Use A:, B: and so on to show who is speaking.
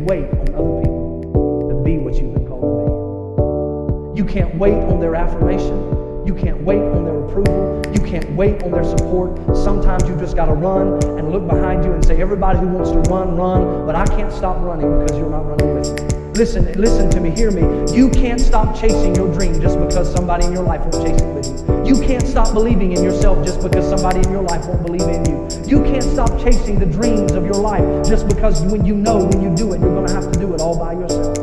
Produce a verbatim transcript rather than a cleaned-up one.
A: wait on other people to be what you've been called to be. You can't wait on their affirmation. You can't wait on their approval. You can't wait on their support. Sometimes you just got to run and look behind you and say, everybody who wants to run, run, but I can't stop running because you're not running with me. Listen, listen to me, hear me. You can't stop chasing your dream just because somebody in your life won't chase it with you. You can't stop believing in yourself just because somebody in your life won't believe in you. You can't stop chasing the dreams of your life just because when you know when you do it, you're going to have to do it all by yourself.